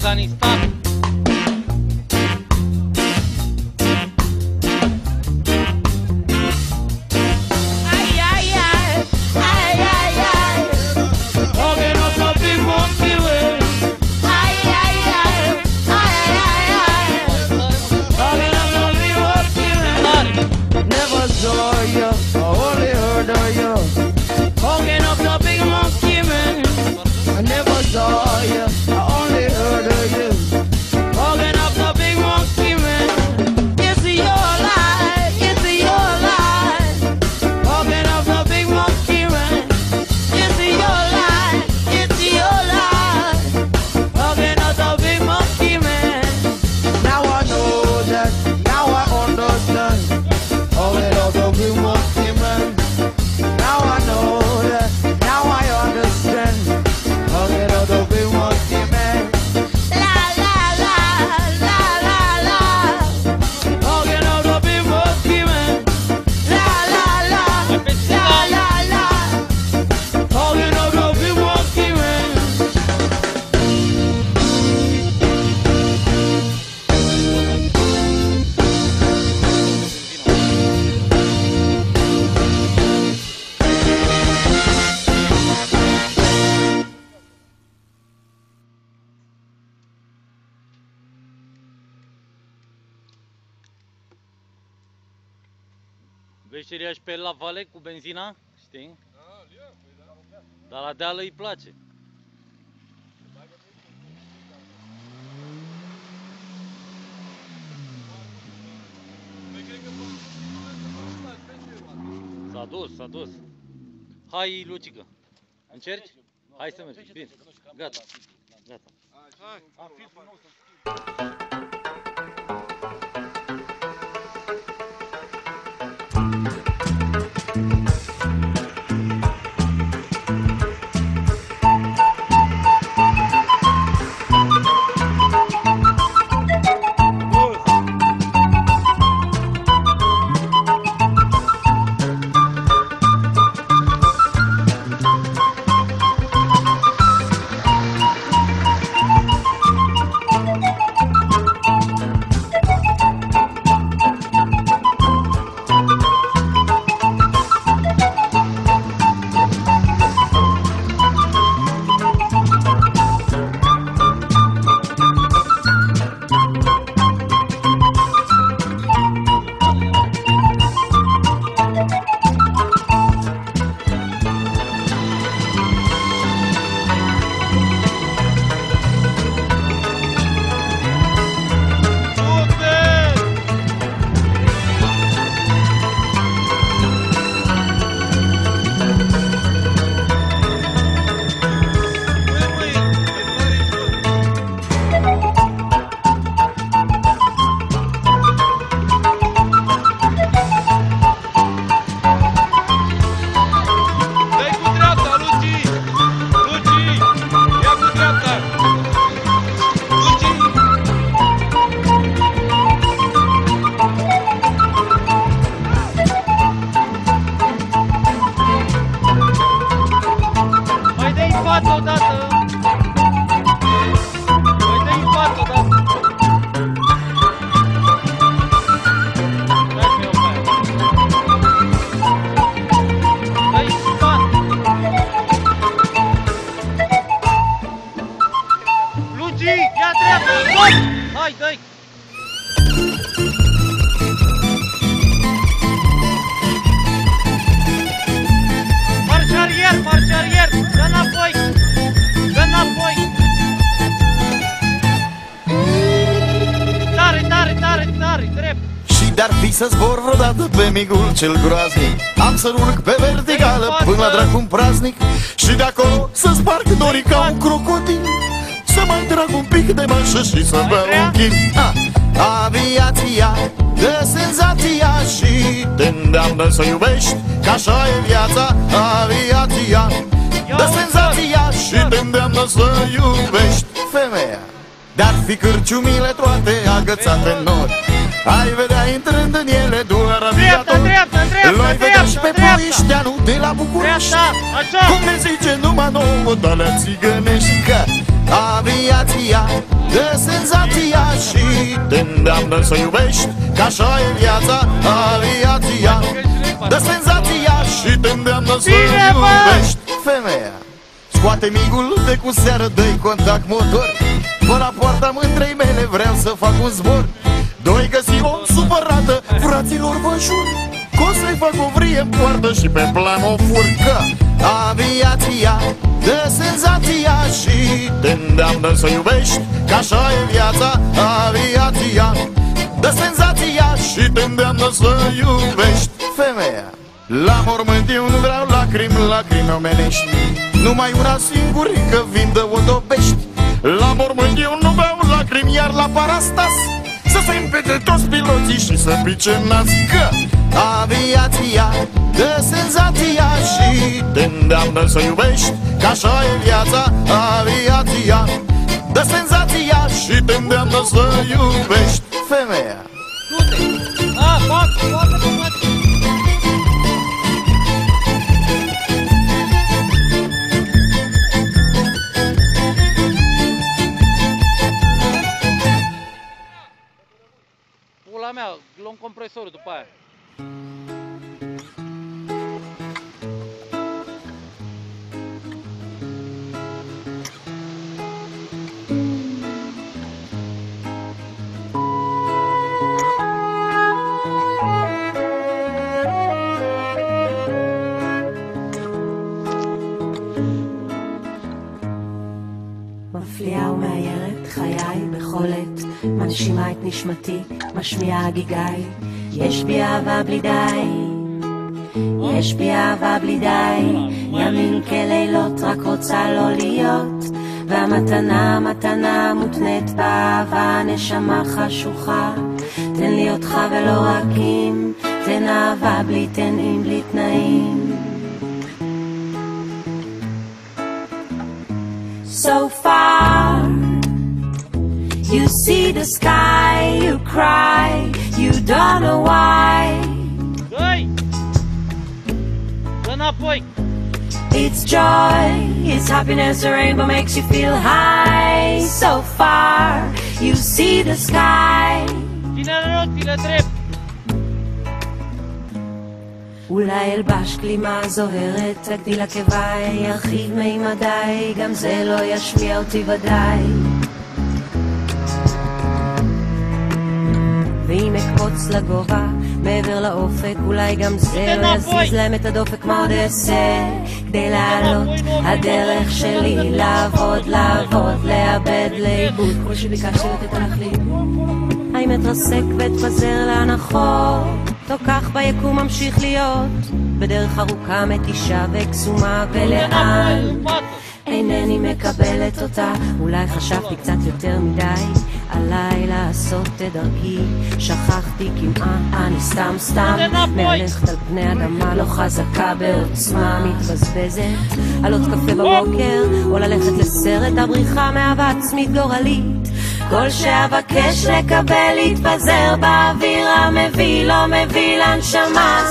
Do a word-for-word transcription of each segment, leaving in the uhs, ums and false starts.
Afganistan. Veșteria și pe la vale cu benzina, știi? Dar la deală îi place. S-a dus, s-a dus. Hai, Lucică. Încerci? Hai să mergi. Bine. Gata. Gata. Hai, dai! Marș arier, marș arier! Dă înapoi! Dă înapoi! Tare, tare, tare, tare, drept! Și de-ar fi să zbor vreodată pe migul cel groaznic, am să urc pe verticală până la dracu-n praznic, și de acolo să sparg dorii ca un crocodil, să mai trag un pic de manșă și să beau un chil. Aviația dă senzația și te îndeamnă să iubești, că așa e viața. Aviația dă senzația și te îndeamnă să iubești femeia. Dar fi cârciumile toate agățate în nori, ai vedea intrând în ele doar aviatori. L-ai vedea și pe Ploieșteanu de la București, cum ne zice numai nouă de alea țigănești, că aviația de senzația și te îndeamnă să iubești, că așa e viața, aviația. Dă senzația și te îndeamnă să iubești. Femeia scoate migul de cu seară, dă-i contact motor. Până la poarta mândrei mele vreau să fac un zbor. Doi găsi o supărată, fraților vă jur, că o să-i fac o vrie în poartă și pe plan o furcă. Aviația dă senzația și te îndeamnă să iubești, că așa e viața, aviația. Dă senzația și te îndeamnă să iubești. Femeia la mormânt eu nu vreau lacrimi, lacrimi omenești, numai una singurică vindă o dobești. La mormânt eu nu vreau lacrimi, iar la parastas să se împete toți piloții și să pice nas. Că aviația dă senzația și te îndeamnă să iubești, că așa e viața, aviația. Dă senzația și te îndeamnă să iubești. Femeia Du-te! A, fac, fac, fac! Pula mea, luăm compresorul după aia. מפליאה ומאיירת חיי בכל עת, מנשימה את נשמתי, משמיעה הגיגי. יש בי אהבה בלי די, יש בי אהבה בלי די, ימים כלילות רק רוצה לא להיות, והמתנה מתנה מותנית באהבה, נשמה חשוכה, תן לי אותך ולא רק אם, תן אהבה בלי תנאים בלי תנאים. So far, you see the sky, you cry, you don't know why. Dă-i! Dă înapoi! It's joy, it's happiness, the rainbow makes you feel high. So far, you see the sky. Ține-le roțile drept! אולי אלבש כלימה זוהרת, תגדיל עקביי, ירחיב מימדיי, גם זה לא ישמיע אותי ודאי. ואם אקפוץ לגובה, מעבר לאופק, אולי גם זה לא יזיז להם את הדופק. מה עוד אעשה כדי לעלות? הדרך שלי לעבוד, לעבוד, לאבד, לאיבוד, כל שביקשתי לתת להחליט. האם אתרסק ואתפזר להנחות, או כך ביקום ממשיך להיות, בדרך ארוכה מתישה וקסומה, ולאן אינני מקבלת אותה. אולי חשבתי קצת יותר מדי עליי לעשות את דרכי, שכחתי כמעט, אני סתם סתם מהלכת על פני אדמה לא חזקה בעוצמה, מתבזבזת על עוד קפה בבוקר, או ללכת לסרט הבריחה מאהבה עצמית גורלית. כל שאבקש לקבל יתפזר באוויר המביא לא מביא לנשמה.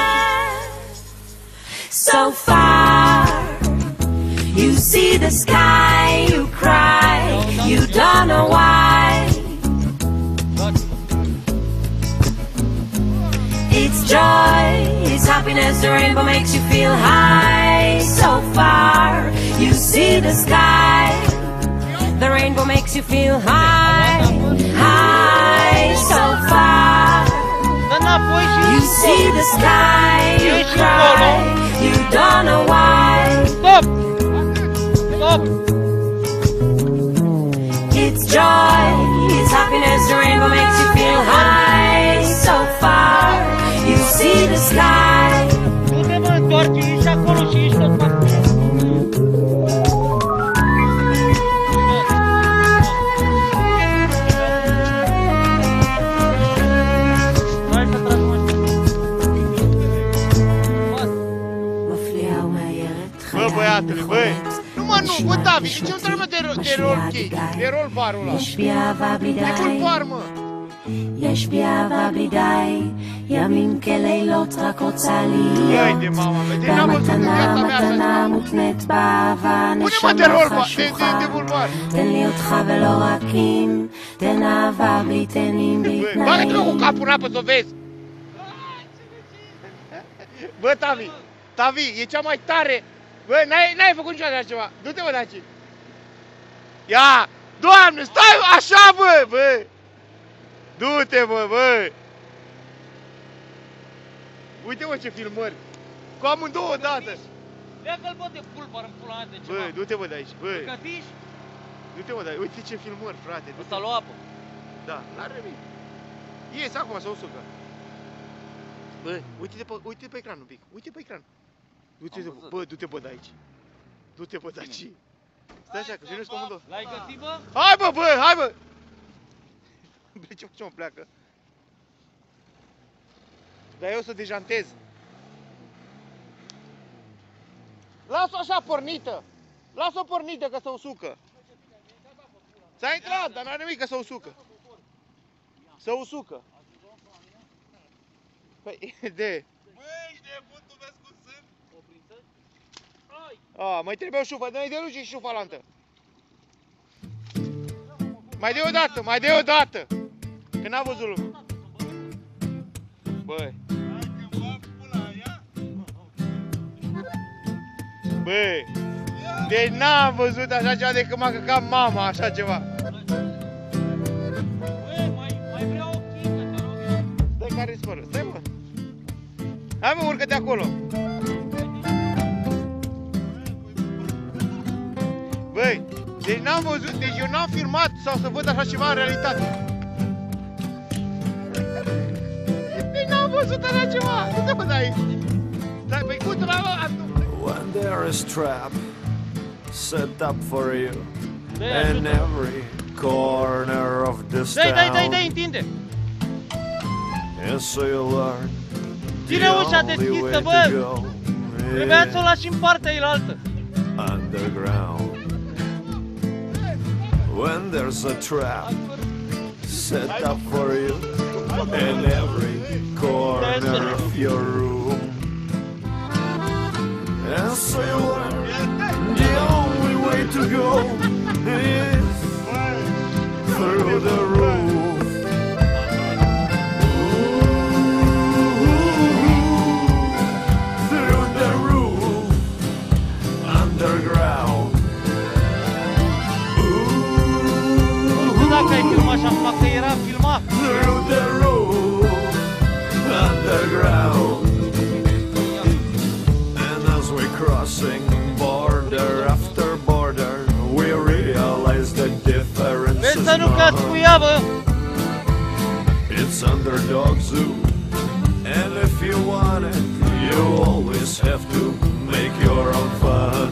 So far, you see the sky, you cry, you don't know why. It's joy, it's happiness, the rainbow makes you feel high. So far, you see the sky, the rainbow makes you feel high, high. So far, you see the sky, you cry, you don't know why. Stop! Stop! It's joy, it's happiness, the rainbow makes you feel high. So far, you see the sky. Du-te mă, întoarce, ești acolo și ești tot fac. Bă, băiatule, băi! Nu mă, nu, bă, David, de ce nu trebuie de, de rol chei? De rol barul ăla? De rol bar, mă! יש בי אהבה בלי די, ימים כלילות רק רוצה להיות. והמתנה, מתנה מותנית באהבה, נשמה חשוכה. תן לי אותך ולא רק אם, תן אהבה בלי תנים, בלי תנאים. Bagă-te cu capul în apă să o vezi! Bă, Tavi! Tavi, e cea mai tare! Bă, n-ai, n-ai făcut niciodată așa ceva! Du-te, bă, daci! Ia! Doamne, stai așa, bă! Bă! Du-te, bă, bă! Uite, mă, ce filmări! Cu amândouă odată! Leagă-l, bă, de pulbar în pula mea de ceva. Bă, du-te, bă, de aici, bă! Cătiși? Du-te, bă, de aici! Uite ce filmări, frate! Ăsta lua apă. Da, n-are nimic! Ies acum, să o sucă! Bă, uite-te pe, uite pe ecran un pic, uite pe ecran! Du-te, bă, du-te, bă, de aici! Du-te, bă, de aici! Stai așa, că vinesc cu amândouă! L-ai găsit, bă? Hai, bă, bă, hai, bă! Bă, ce facem, pleacă? Dar eu să dejantez. Las-o așa pornită. Las-o pornită că se usucă. S-a intrat, dar n-are nimic că se usucă. Se usucă. Păi, de... Băi, ești nebun, tu vezi cum sunt? A, mai trebuie o șufă, dă-i de luci și șufa lantă. Mai de o dată, mai de o dată. Că n-a văzut lumea. Băi. Hai că fac pula, ia! Băi. Deci n-am văzut așa ceva de când m-a căcat mama, așa ceva. Băi, mai, mai vreau o chingă, te rog eu. Dă-i care-i spără, stai, mă. Hai, mă, urcă-te acolo. Băi, deci n-am văzut, deci eu n-am filmat sau să văd așa ceva în realitate. Deci n-am văzut așa ceva. Nu te mă dai. Stai, păi cu trava. When there is trap set up for you Dă-i in ajută. every corner of this Dai, dai, dai, dai, town, întinde. and so you learn Ține the ușa only deschisă, way bă. to go Trebuia să o is lași în partea ailaltă. underground. When there's a trap set up for you in every corner of your room, and so you learn the only way to go is through the roof. Through the roof, underground. Nu dacă ai filmat și acum, că era filmat. Through the roof, underground. And as we're crossing border after border, we realize the difference Vezi is să nu cați cu ea, bă. It's Underdog Zoo. And if you want it, you always have to make your own fun.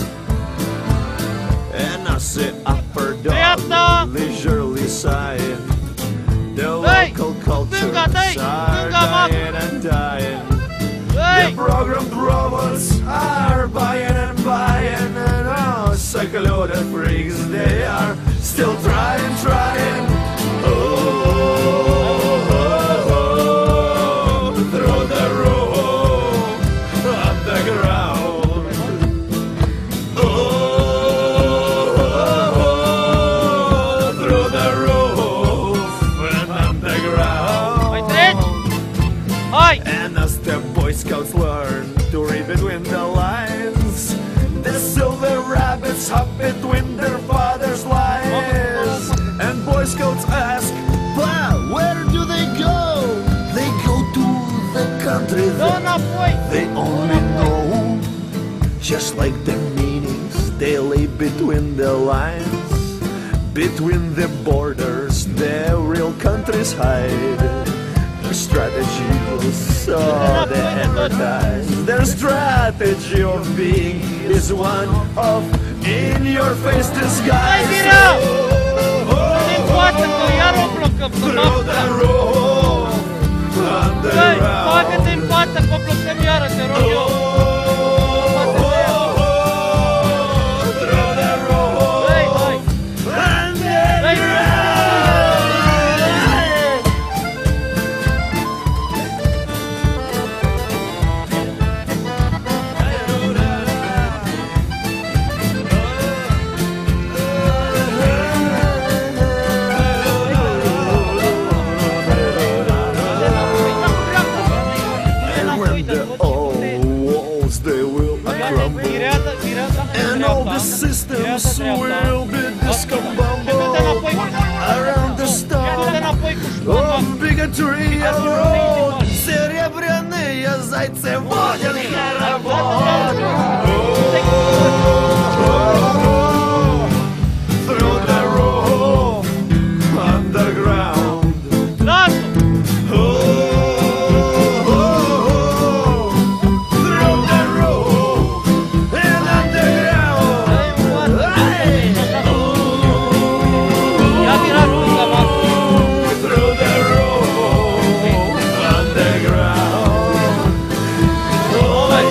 And I say upper Dreapta! dog, leisurely sighing. The Dai! local culture Stânga, dai! are Stânga, mă! dying and dying. The Băi, programmed robots are buying and buying, and oh, secluded freaks, they are still trying, trying. Oh, oh, oh, through the roof, underground. Oh, oh, oh, through the roof and underground. mai treci? Hai! And as the Boy Scouts learn to read between the lines, the silver rabbits hop between their father's lies. And Boy Scouts ask, "Bah, where do they go?" They go to the country Dă that înapoi! they only know. Just like the meanings they lay between the lines, between the borders, the real countries hide. Their strategy so they advertise. Their strategy of being is one of in-your-face Hai, disguise. Mirea! Oh, oh, Din față, că iar o blocăm, că through the noaptea. roof, Băi, underground. bagă-te în față, că o blocăm iară, te rog eu. Through the roof, Băi, hai! Băi! underground. systems will be discombobulated around the star of bigotry alone. Серебряные зайцы водят хоровод. Through the roof, underground. Through the roof and underground. Through the roof, underground. Through the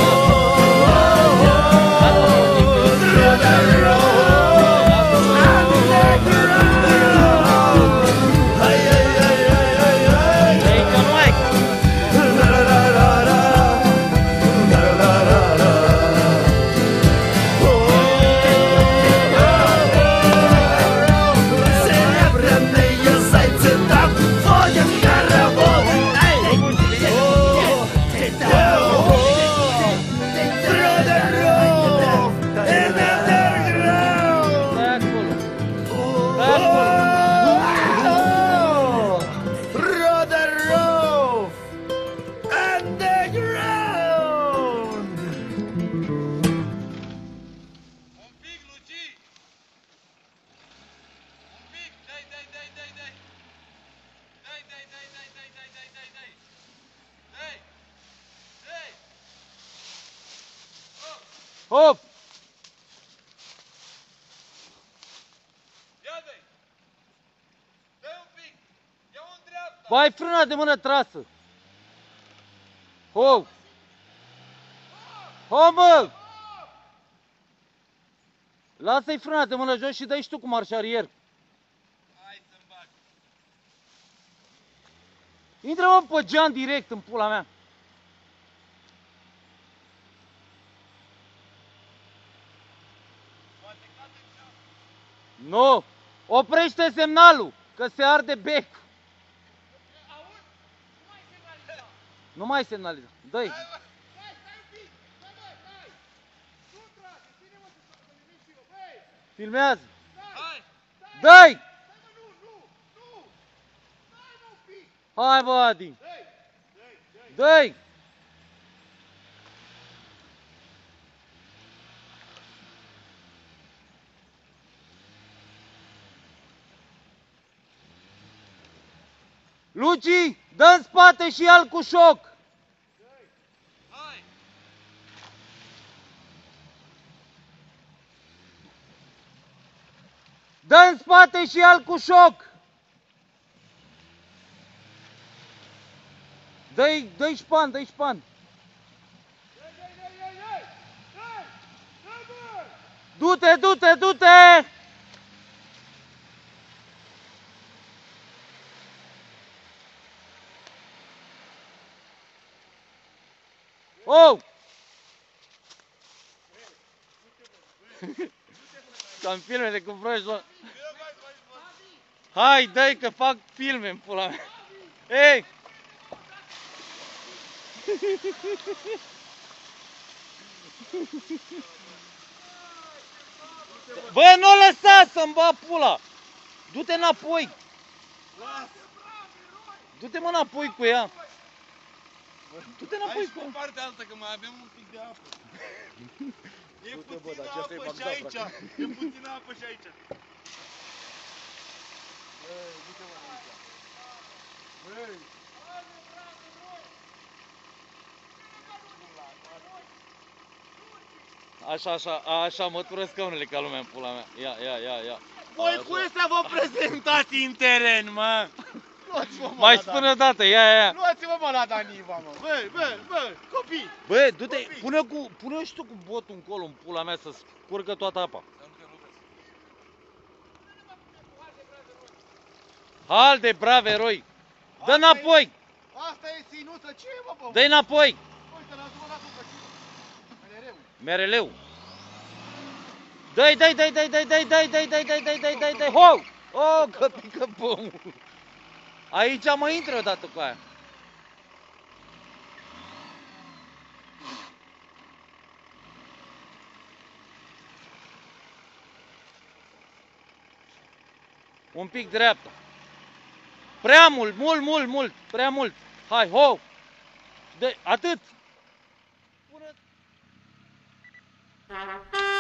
Hop! Ia dă-i! Dă-i un pic! Ia-o în dreapta! Bă, ai frâna de mână trasă! Hop! Hop, mă! Lasă-i frâna de mână jos și dă-i și tu cu marșarier. Hai să-mi bag! Intră, mă, pe geam direct în pula mea. Poate cade geam! Nu! Oprește semnalul, că se arde becul. Auzi? Nu mai semnaliza! Nu mai semnaliza. Dă-i. Stai, stai un pic! Stai, bă, stai! Nu trage! Ține-mă să nimic și eu! Băi! Filmează. Hai! Dă-i! Stai, mă, nu, nu, nu! Stai, mă, un pic! Hai, bă, Adi. Dă-i! Dă-i! Dă-i! Dă-i! Luci, dă în spate și ia-l cu șoc. Hai! Dă în spate și ia-l cu șoc. Dă-i, dă-i șpan, dă-i șpan. Dă-i, dă-i, dă-i, dă-i, dă-i! Dă-i! Dă-i, bă! Du-te, du-te, du-te! Oh! Ca în filmele cu proști, bă. Hai, dă-i că fac filme în pula mea. Ei! Bă, nu o lăsa să-mi ba pula! Du-te înapoi! Du-te, mă, înapoi cu ea! Du-te Hai înapoi și cu pe ea! partea asta, că mai avem un pic de apă. E puțină apă și aici. E puțină apă și aici. Așa, așa, așa, mătură scaunele ca lumea în pula mea. Ia, ia, ia, ia. Voi Așa. cu ăsta vă prezentați în teren, mă! Luați-vă, mă, Mai la spune Dan. o dată, ia, ia, ia. Luați-vă, mă, la Daniva, mă! Bă, bă, bă, copii! Bă, du-te, pune cu, pune și tu cu botul încolo în pula mea să scurgă toată apa. Hal de brave eroi! Dă înapoi! Asta e ținută, ce e, mă, bă? Dă-i înapoi! Uite, lasă-mă la supră, mereu. Mereleu! Dă-i, dă-i, dă-i, dă-i, dă-i, dă-i, dă-i, dă-i, dă-i, dă-i, dă-i, dă-i, dă-i, dă-i, ho! Oh, că pică pomul! Aici mă intră odată cu aia. Un pic dreapta. Prea mult, mult, mult, mult, prea mult. Hai, ho! De, atât! Pune...